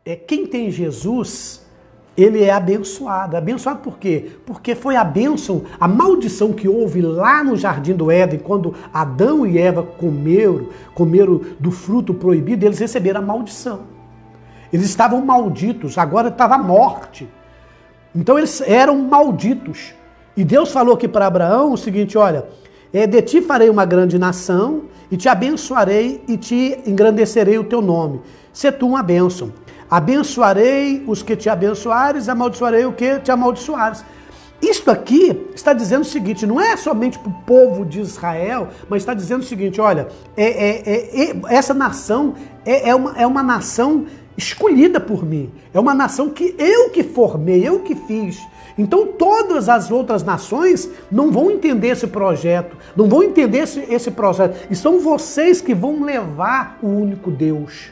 quem tem Jesus, ele é abençoado. Abençoado por quê? Porque foi a bênção, a maldição que houve lá no Jardim do Éden, quando Adão e Eva comeram do fruto proibido, eles receberam a maldição. Eles estavam malditos, agora estava a morte. Então eles eram malditos. E Deus falou aqui para Abraão o seguinte, olha, de ti farei uma grande nação, e te abençoarei e te engrandecerei o teu nome. Se tu uma bênção. Abençoarei os que te abençoares, amaldiçoarei o que te amaldiçoares. Isto aqui está dizendo o seguinte, não é somente para o povo de Israel, mas está dizendo o seguinte, olha, essa nação é uma nação escolhida por mim. É uma nação que eu que formei, eu que fiz. Então todas as outras nações não vão entender esse projeto, não vão entender esse processo. E são vocês que vão levar o único Deus.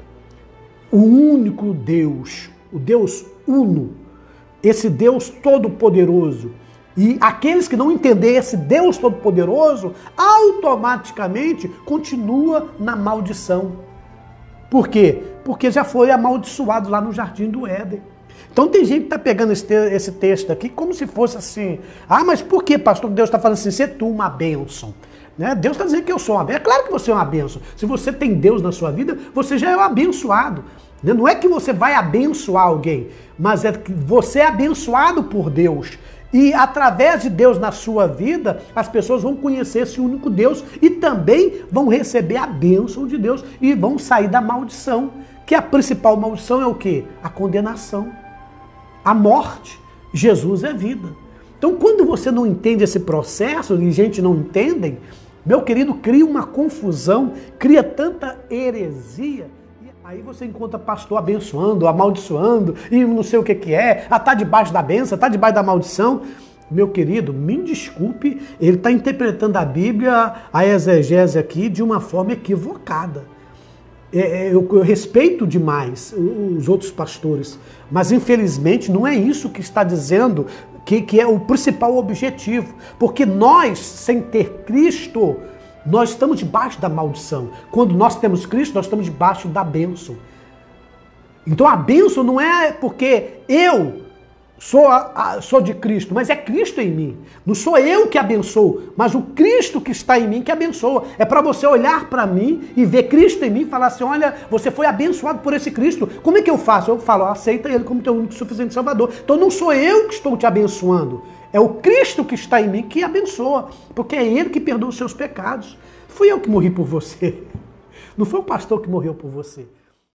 O único Deus, o Deus uno, esse Deus todo-poderoso. E aqueles que não entenderem esse Deus todo-poderoso, automaticamente continua na maldição. Por quê? Porque já foi amaldiçoado lá no Jardim do Éden. Então tem gente que está pegando esse texto aqui como se fosse assim, mas por que, pastor, Deus está falando assim, se tu uma bênção? Né? Deus está dizendo que eu sou uma bênção. É claro que você é uma bênção. Se você tem Deus na sua vida, você já é um abençoado. Né? Não é que você vai abençoar alguém, mas é que você é abençoado por Deus. E através de Deus na sua vida, as pessoas vão conhecer esse único Deus e também vão receber a bênção de Deus e vão sair da maldição. Que a principal maldição é o quê? A condenação. A morte. Jesus é vida. Então, quando você não entende esse processo, e gente não entende, meu querido, cria uma confusão, cria tanta heresia. Aí você encontra pastor abençoando, amaldiçoando, e não sei o que é, tá debaixo da bênção, tá debaixo da maldição. Meu querido, me desculpe, ele está interpretando a Bíblia, a exegese aqui, de uma forma equivocada. Eu respeito demais os outros pastores, mas infelizmente não é isso que está dizendo que é o principal objetivo. Porque nós, sem ter Cristo, nós estamos debaixo da maldição. Quando nós temos Cristo, nós estamos debaixo da bênção. Então a bênção não é porque eu sou de Cristo, mas é Cristo em mim. Não sou eu que abençoo, mas o Cristo que está em mim que abençoa. É para você olhar para mim e ver Cristo em mim e falar assim, olha, você foi abençoado por esse Cristo. Como é que eu faço? Eu falo, aceita ele como teu único e suficiente Salvador. Então não sou eu que estou te abençoando, é o Cristo que está em mim que abençoa, porque é ele que perdoa os seus pecados. Fui eu que morri por você. Não foi o pastor que morreu por você.